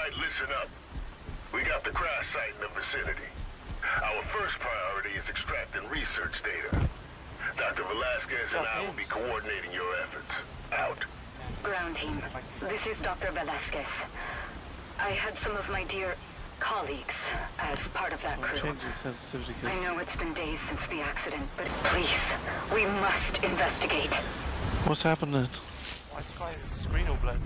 Alright, listen up. We got the crash site in the vicinity. Our first priority is extracting research data. Dr. Velasquez and I will be coordinating your efforts. Out. Ground team, this is Dr. Velasquez. I had some of my dear colleagues as part of that crew. I know it's been days since the accident, but please, we must investigate. What's happening? Why is my screen all blown?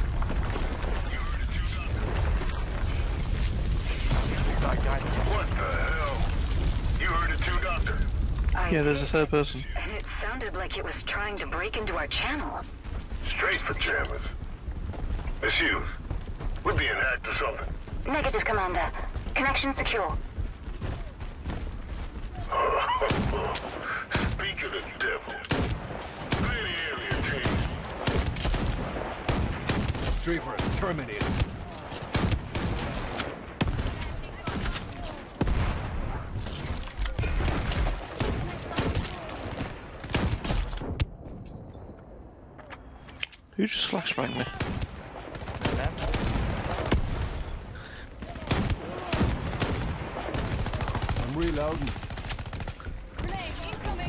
What the hell? You heard it too, Doctor? Yeah, there's a third person. And it sounded like it was trying to break into our channel. Straight for jammers. Miss Hughes, we're being hacked or something. Negative, Commander. Connection secure. Speak of the devil. Clear the area, team. Streamer terminated. Who just flashbanged me? I'm reloading. Grenade incoming.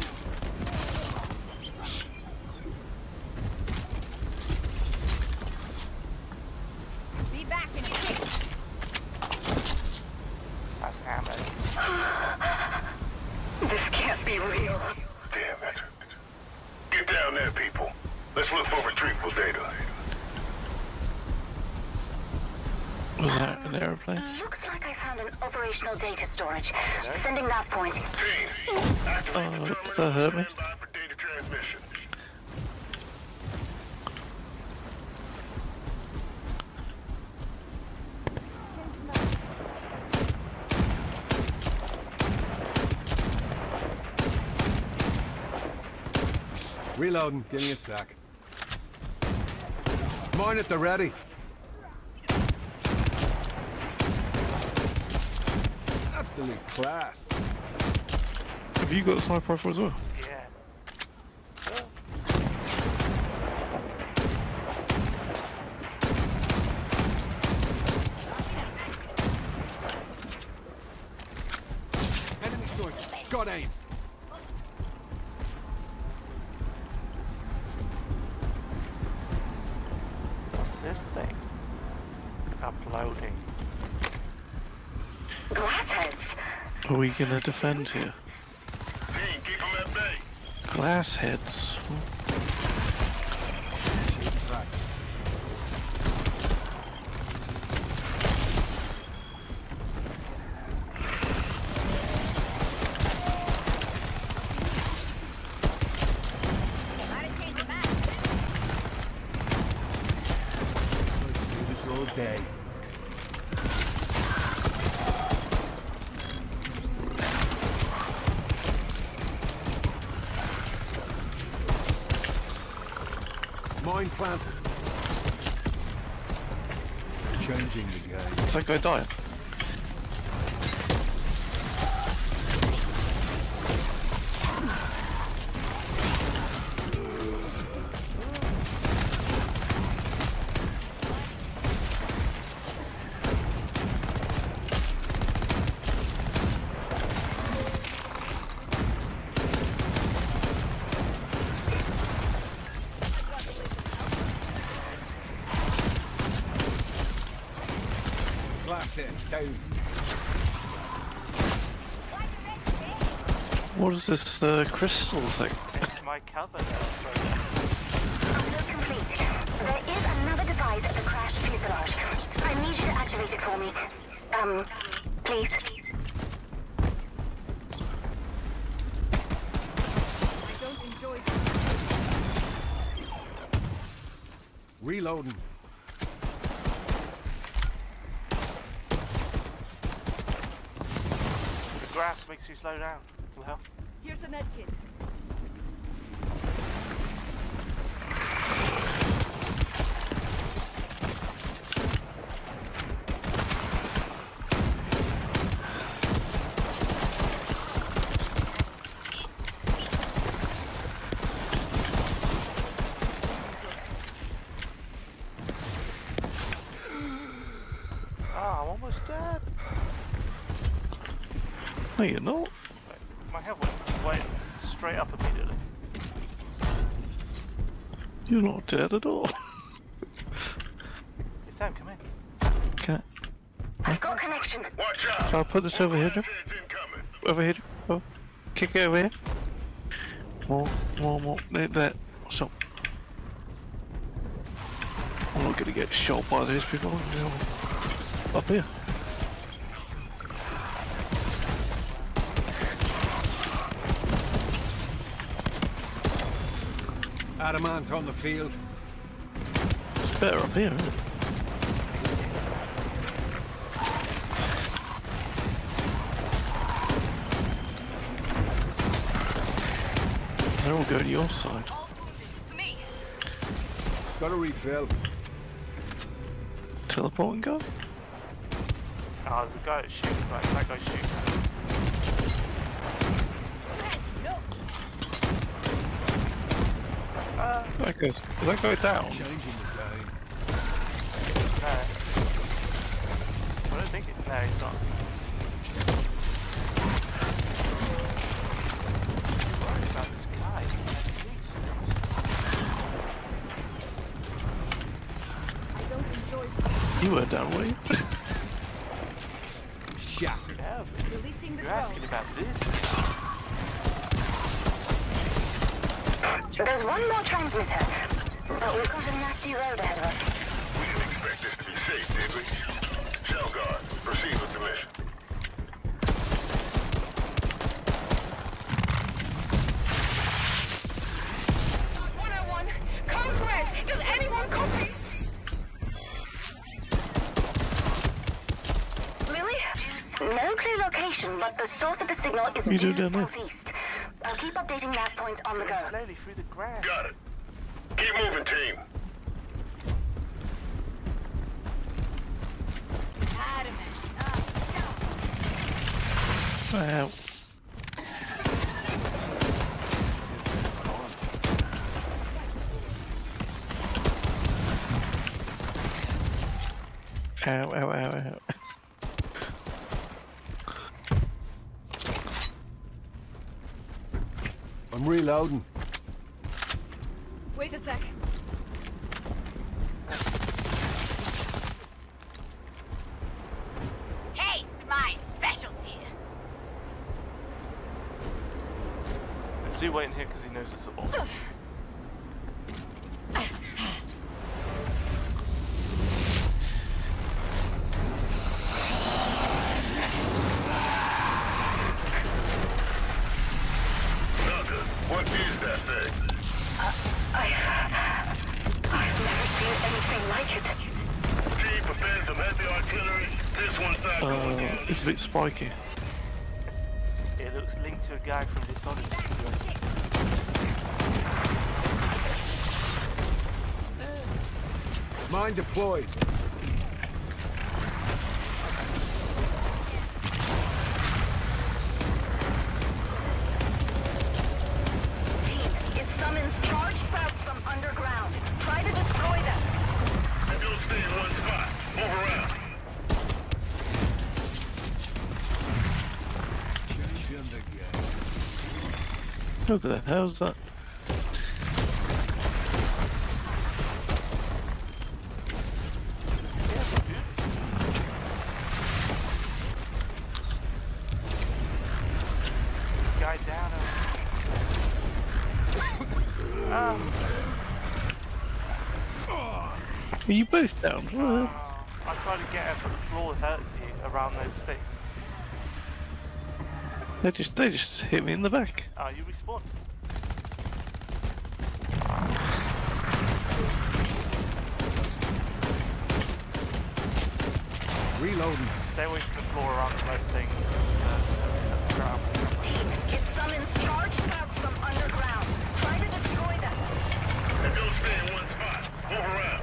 Be back in a tick. That's ammo. This can't be real. Damn it. Get down there, people. Let's look for retrieval data. Was that an aeroplane? Looks like I found an operational data storage. Sending that point. Team, activate the Does that hurt me? stand by for data transmission. Reloading. Give me a sec. Mine at the ready. Absolute class. Have you got a sniper rifle as well? Yeah. Enemy sword. Got aim. What's this thing? Uploading. Glassheads. Are we gonna defend here? Team, keep them at bay. Glass heads. Gotta change the map. Do this all day. Mine planted. Changing the game. Is that guy dying? Glass hit. Down. What is this crystal thing? It's my cover now. Upload complete. There is another device at the crashed fuselage. I need you to activate it for me. Please. I don't enjoy Reloading. The grass makes you slow down. Will help. Here's the med kit. No, you're not. Wait, my head went straight up immediately. You're not dead at all. Hey Sam, come in. Can I've got connection. Watch out! I put this over here? Heads incoming. Over here. Oh, kick it over here. More. There. Stop. I'm not gonna get shot by these people. Up here. Adamant on the field. It's better up here, isn't it? They're all going to your side. Got a refill. Teleport and go. Oh, there's a guy that shoots, like, that guy shoots. Does that go down? Changing the game. No. I don't think it. No, he's not. What about this guy? Jeez. I don't enjoy You were down, were you? Shattered. Yeah, but releasing the you're drone. asking about this. There's one more transmitter, but we've got a nasty road ahead of us. We didn't expect this to be safe, did we? Shell guard, proceed with the mission. 101, Congress! Does anyone copy? Lily? No clear location, but the source of the signal is You do due down there. southeast. I'll keep updating that point on the go. Slowly through the grass. Got it. Keep moving, team. Adamant. Wow. Ow. I'm reloading. Wait a sec. Taste my specialty. Is he waiting here because he knows it's a bot? Doctor, what is that thing? I've never seen anything like it. Team, prepare some heavy artillery. This one's not going in. It's a bit spiky. It looks linked to a guy from Dishonored. Mine deployed. Team, it summons charged spouts from underground. Try to destroy them. And don't stay in one spot. Move around. Changing the game. What the hell's that? Guy down. Are you both down? I tried to get her, but the floor hurts you around those sticks. They just hit me in the back. Oh, you respawned. Reloading. Stay away from the floor around the red things. That's crap. Team, it summons charged spouts from underground. Try to destroy them. And don't stay in one spot. Move around.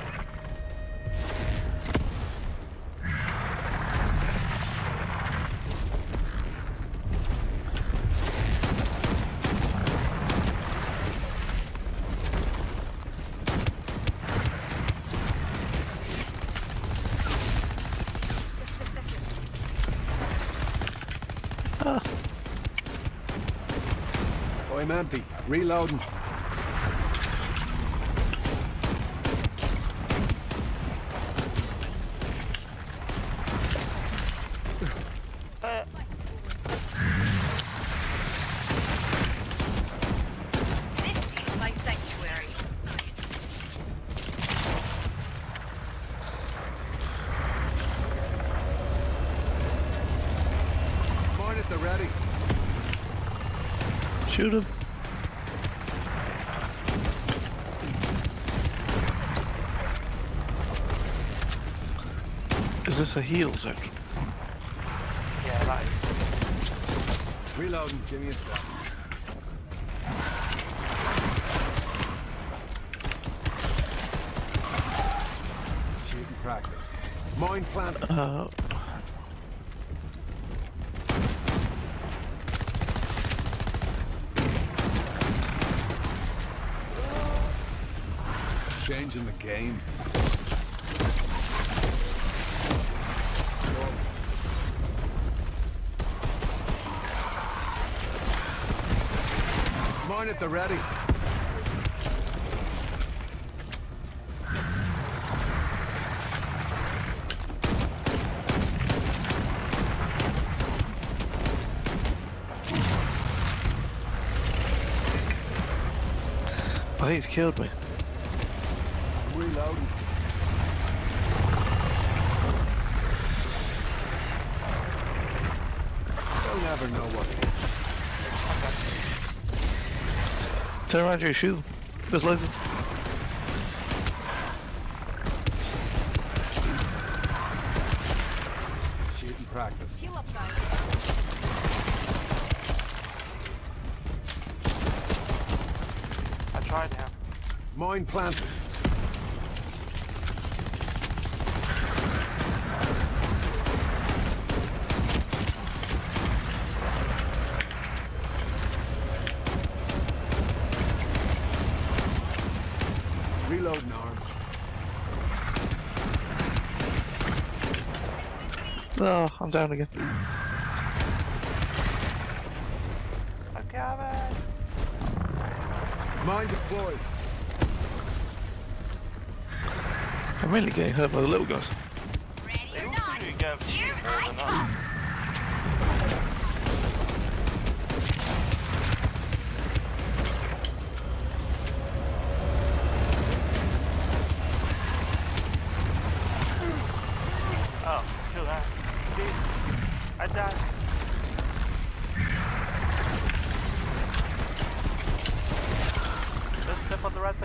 Just a second. Ah, empty. Reloading. This is my sanctuary. Mine at the ready. Shoot him. Is this a heal zone? Yeah, that is. Reloading. Give me a sec. Shooting practice. Mine planted. Changing the game. Mine at the ready. I think he's killed me. Reloading. You'll never know what. Turn around here, shoot him. There's loads of... Shooting practice. Heal up, guys. I tried him. Mine planted. Reloading arms. Oh, I'm down again. I'm coming. Mine deployed. I'm really getting hurt by the little guys. Ready They or all not? seem to get Here more I than come. us. Oh, kill that. I died. Just step on the right there.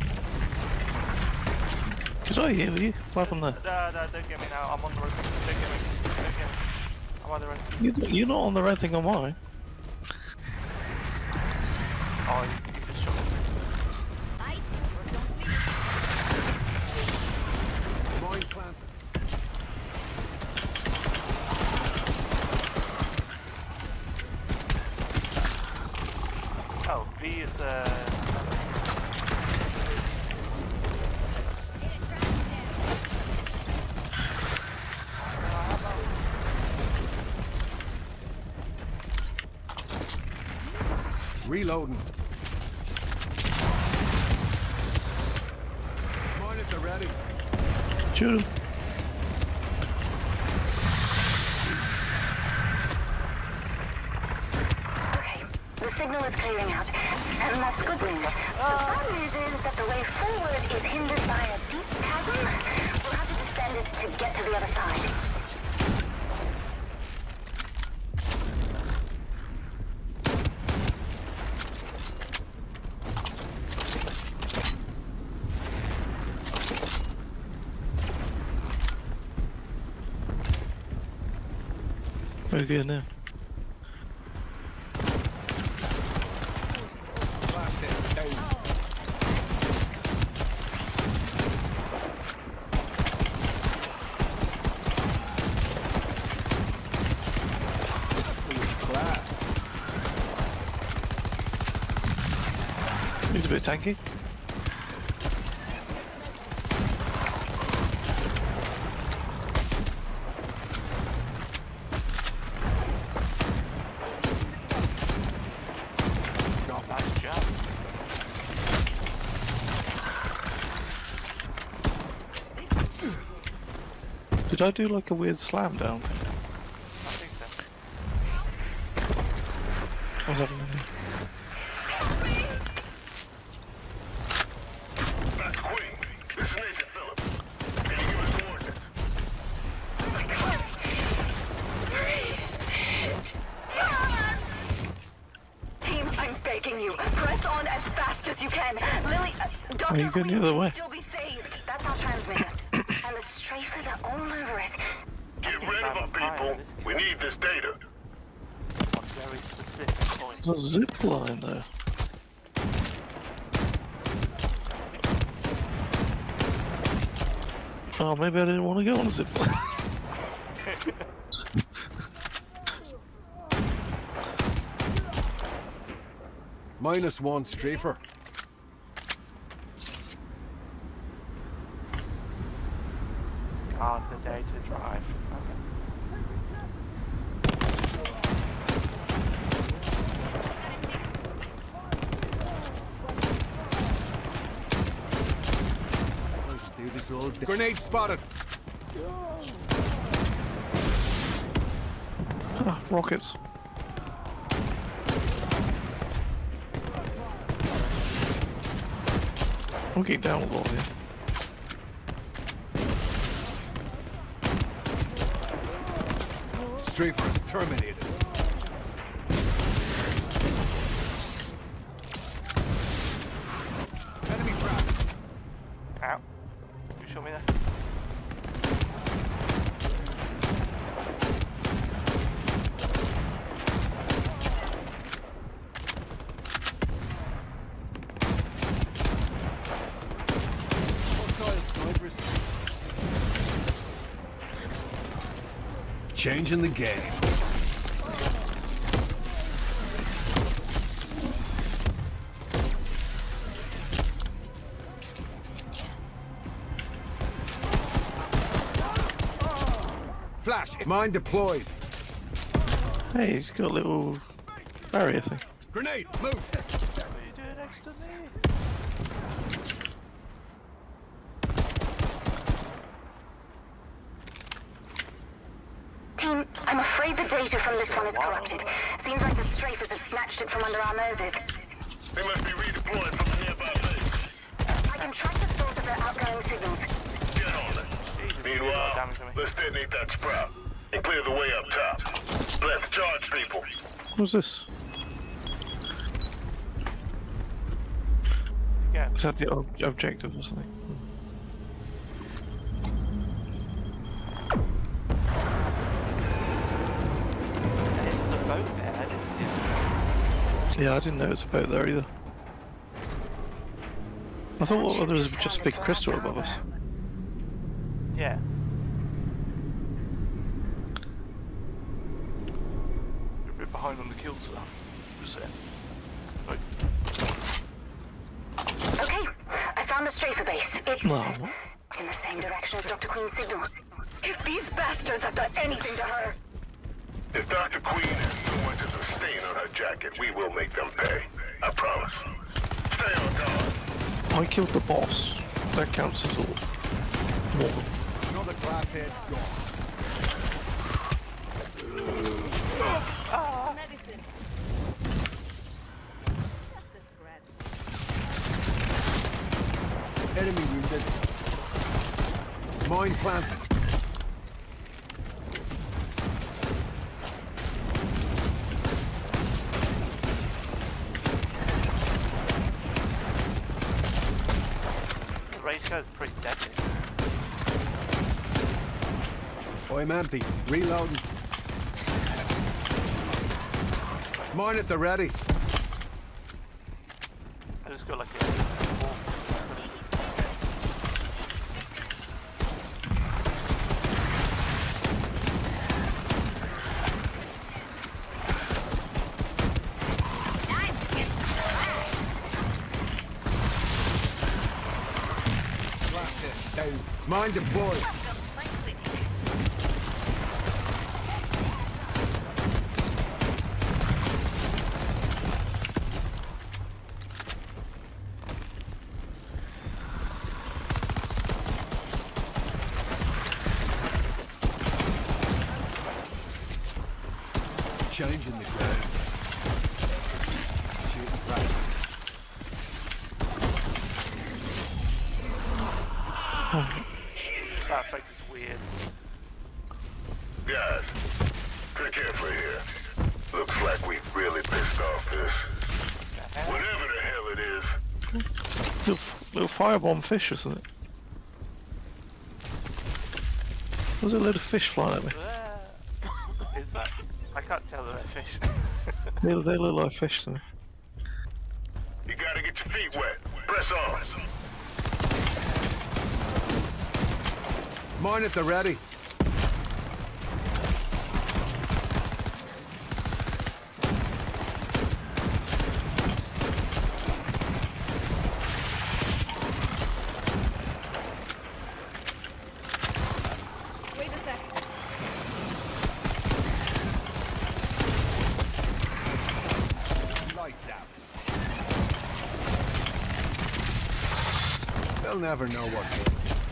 Did I hear you? What happened there? No, don't get me now. I'm on the right thing. Don't get me. Don't get me. I'm on the right thing. You're not on the right thing on mine. Oh, you just shot me. Fight or don't we? Mine planted. Oh, V is Reloading. Mine at the ready. Shoot him. Okay, the signal is clearing out, and that's good news. The bad news is that the way forward is hindered by a deep chasm. We'll have to descend it to get to the other side. Very good now. Blast it. Hey. Class. He's a bit tanky. Got that. Did I do like a weird slam down? I think so. I was having That's Queen. This is Nathan Phillips. Can you give us coordinates? Team, I'm begging you. Press on as fast as you can. Lily, Dr. you going the Queen other will way? still be saved. That's our transmitter. And the strafers are all over it. Get rid of them, people. We need this data. On very specific points. there's a zip line there. Oh, maybe I didn't want to go on a zip line. -1 strafer. Guard the data drive. Okay. Do this all day. Grenade spotted. Ah, rockets. I'm getting down with all here. Strafer terminated. Enemy trapped. Ow. You show me that? Hostile snipers. Changing the game. Flash, mine deployed. Hey, he's got a little barrier thing. Grenade, move. What are you doing next to me? Team, I'm afraid the data from this one is corrupted. Seems like the strafers have snatched it from under our noses. They must be redeployed from the nearby base. I can track the source of their outgoing signals. Get on it. Jesus, Meanwhile, damage to me. let's detonate that sprout and clear the way up top. Let's charge people. What's this? Yeah. Is that the objective or something? There's a boat there, I didn't see it. Yeah, I didn't know it was a boat there either. I thought there was just a big crystal above us. Yeah. You're a bit behind on the kill stuff. Just saying. Right. Okay, I found the strafer base. It's No. in the same direction as Dr. Queen's signal. If these bastards have done anything to her... If Dr. Queen has so much as a stain on her jacket, we will make them pay. I promise. Stay on guard. I killed the boss. That counts as a more. Another glass head gone. Medicine. Just a scratch. Enemy wounded. Mine planted. The ratio is pretty deadly. I'm empty. Reloading. Mine at the ready. I just got like a... Down. Mine deployed. Changing the ground. Shooting practice. That effect is weird. Guys, pick carefully here. Looks like we've really pissed off this. Whatever the hell it is. Little firebomb fish, isn't it? There's a load of fish flying at me. Is that? I can't tell that they're fish. They look like fish to me. You gotta get your feet wet. Press on. Mine at the ready. Wait a sec. Lights out. They'll never know what hit.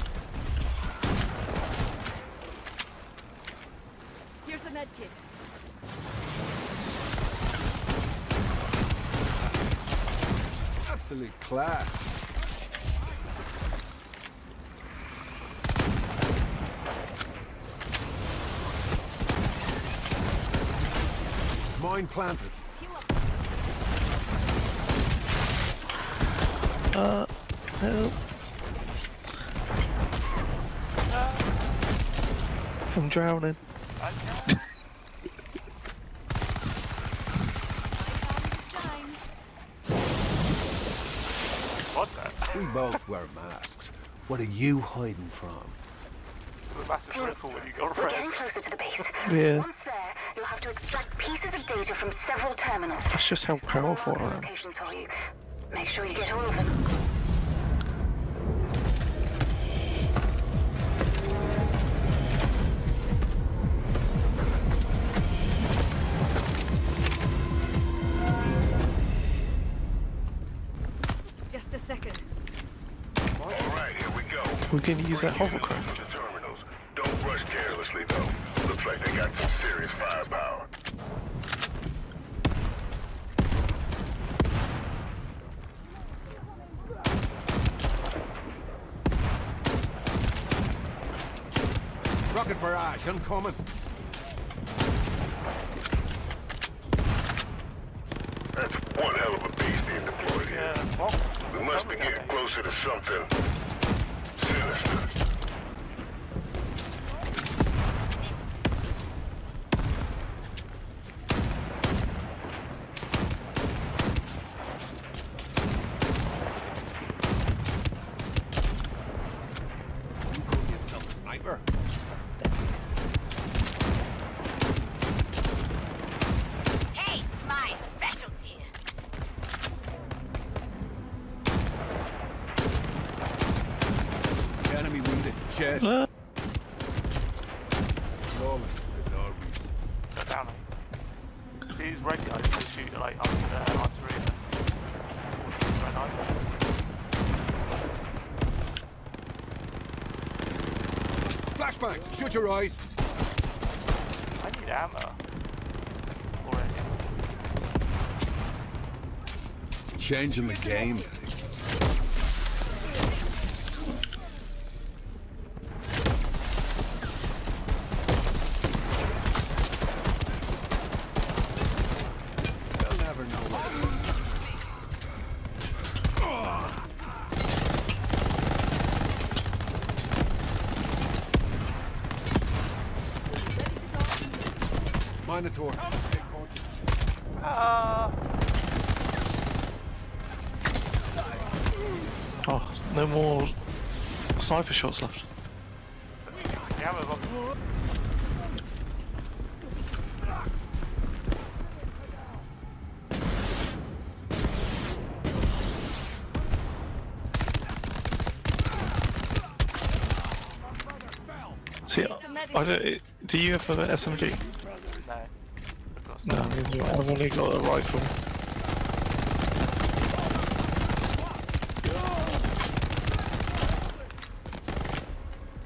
Here's the med kit. Absolute class. Mine planted. Heal up. Help. I'm drowning. I can't. Shine. What the? We both wear masks. What are you hiding from? The massive ripple when you go We're getting red. closer to the base. Yeah. Once there, you'll have to extract pieces of data from several terminals. That's just how powerful I am. Locations for you. Make sure you get all of them. Just a second. Alright, here we go. We're going to use that Break in hovercraft. to the terminals. Don't rush carelessly, though. Looks like they got some serious firepower. Rocket barrage, incoming. That's one hell of a beast being deployed here. Yeah, well, We must be getting closer to something sinister. You call yourself a sniper? Taste my specialty. Enemy wounded. Chest. Ah, Flawless as always. go down. See these red guys they shoot like onto the artillery. That's very nice. Flashbang. Shut your eyes. I need ammo. Already. Changing the game. They'll never know what. Minotaur. oh, no more sniper shots left. The ammo box. See, I don't, do you have an SMG? No. Of course No, not. neither do I. I've only got a rifle.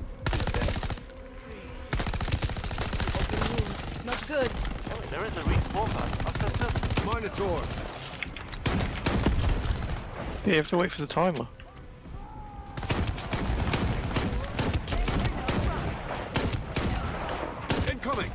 Not good. There is a respawn before, man. I said to him. Minotaur. Yeah, you have to wait for the timer. Incoming.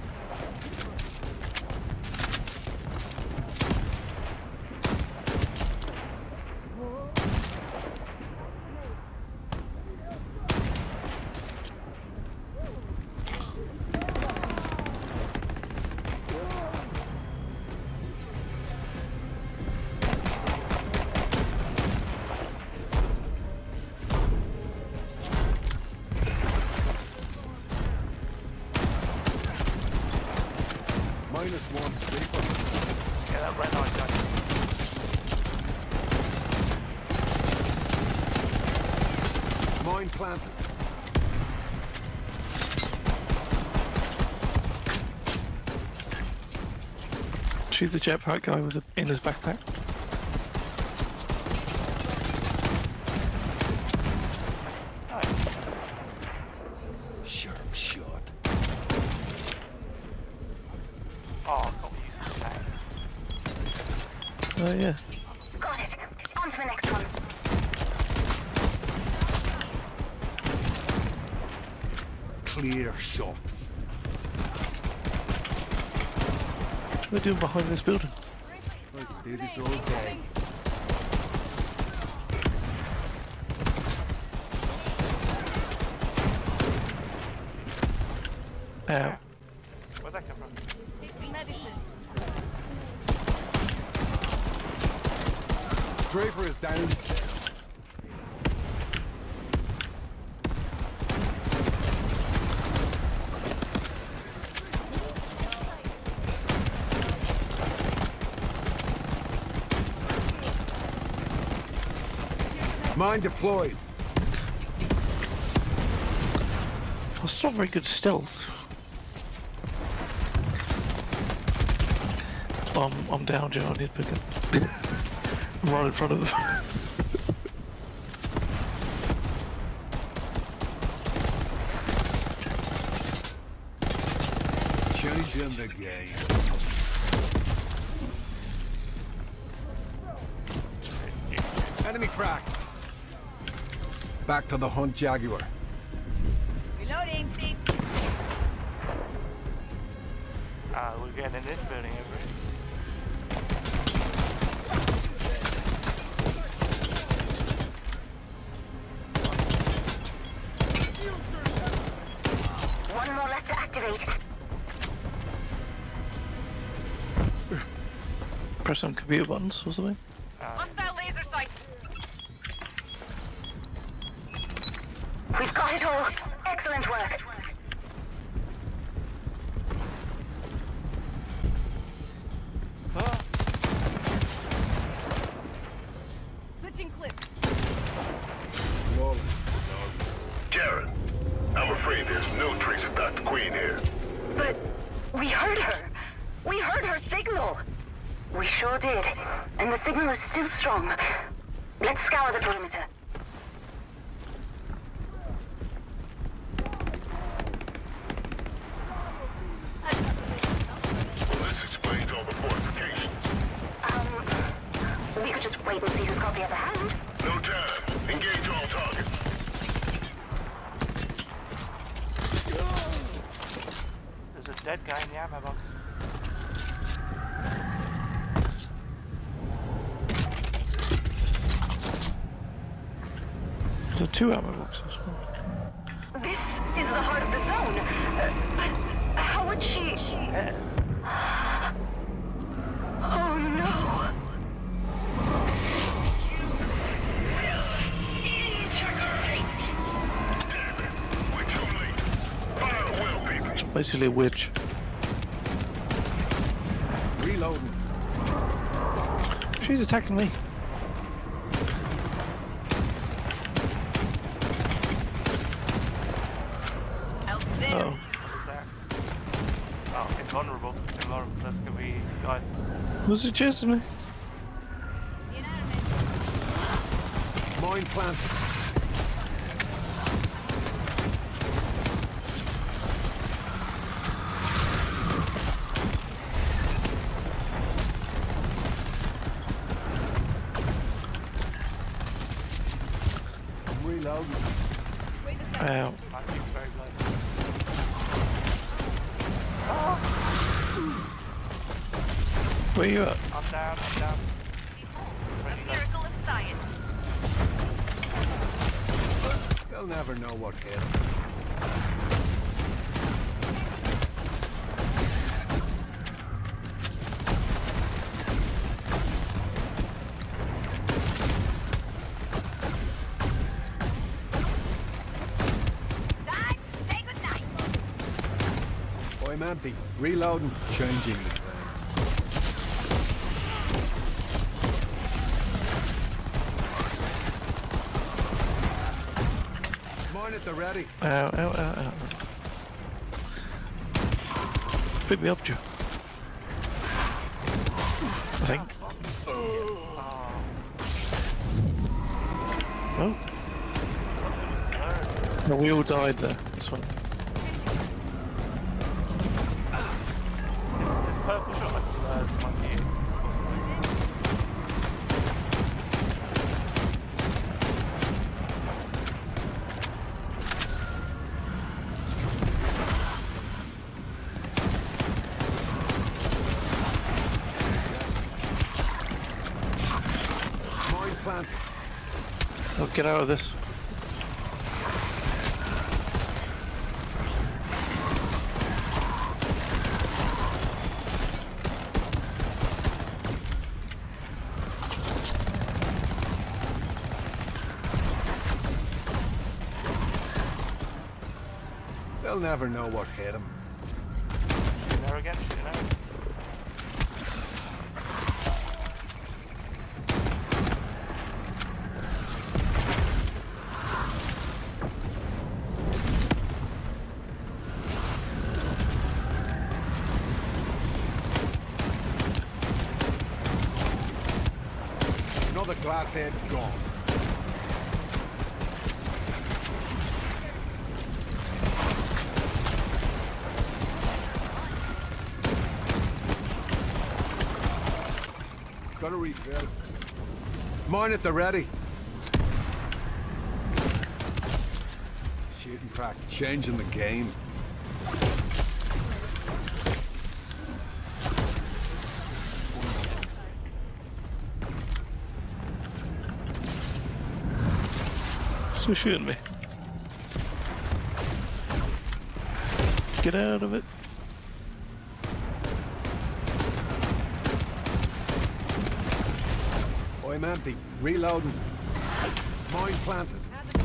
-1 Reaper. Yeah, that red eye guy. Mine planted. Shoot the jetpack guy with in his backpack. Sharp shot. Oh, I can't use this tank. Oh yeah. Got it. On to the next one. Clear shot. What are they doing behind this building? I can do this all day. Ow. Where'd that come from? Take some medicine. Draper is down. Mine deployed. That's not very good stealth. I'm down, Joe. I need to pick up. I'm right in front of them. Changing the game. Enemy crack. Back to the hunt, Jaguar. Reloading. We're getting in this building over here. One more left to activate. Press on computer buttons or something. Hostile laser sights. We've got it all. Excellent work. Switching clips. Karen, I'm afraid there's no trace of Dr. Queen here. But we heard her. We heard her signal. We sure did. And the signal is still strong. Let's scour the perimeter. Well, this explains all the fortifications. We could just wait and see who's got the upper hand. No time. Engage all targets. There's a dead guy in the ammo box. There's 2 ammo boxes. This is the heart of the zone. But how would she... Oh no. We're too late. Fire at will, people. It's basically a witch. Reloading. She's attacking me. Oh. What is that? Oh, invulnerable. Invulnerable. That's gonna be guys. Was it chasing me? Mine planted. Reloading. Ow. My thing's very low. Where you at? I'm down, I'm down. A miracle of science. They'll never know what hit 'em. Dad, say goodnight. I'm empty. Reloading. Changing the plan. Mine at the ready. Ow, ow, ow, ow. Pick me up, Joe. I think. Oh. No, we all died there. This one. This purple shot like my view, possibly. Mine planted. Oh, get out of this. They'll never know what hit 'em. Shooting there again, shooting there. Another glass head gone. Got a refill. Mine at the ready. Shooting practice. Changing the game. Still shooting me. Get out of it. I'm empty. Reloading. Mine planted.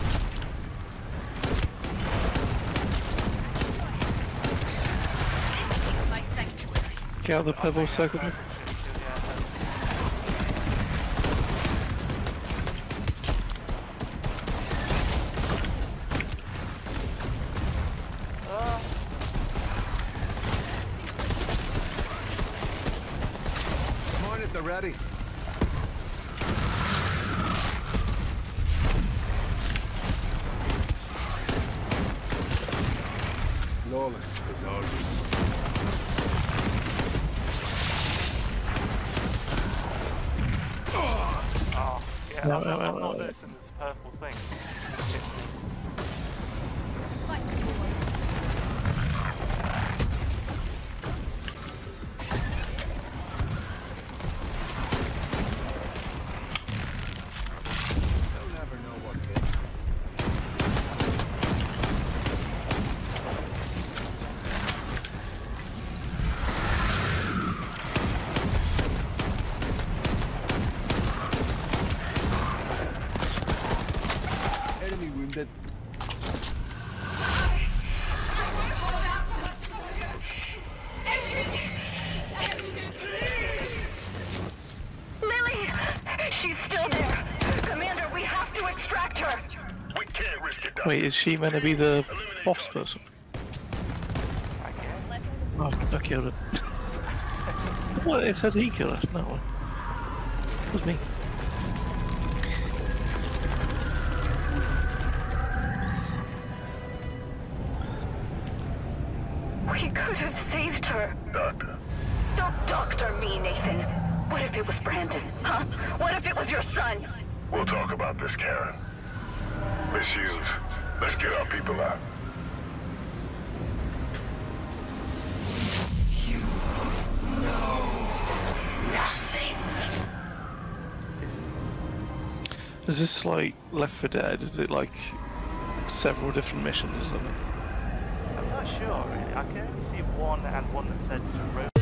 My sanctuary. Get out of the pebble circle. Mine at the ready. Flawless as always. Oh, yeah, No, I'm no, no, not no. noticing this purple thing. They'll never know what hit 'em. Enemy wounded. Lily! She's still there! Commander, we have to extract her! We can't risk it, Doctor. Wait, is she meant to be the boss person? I guess. Oh, I killed it. What? It said he killed it. No. It was me. We could have saved her. Doctor. Don't doctor me, Nathan. What if it was Brandon? Huh? What if it was your son? We'll talk about this, Karen. Miss Miss Hughes. Let's get our people out. Is this like Left 4 Dead? Is it like several different missions or something? I'm not sure really. I can only see one and one that said road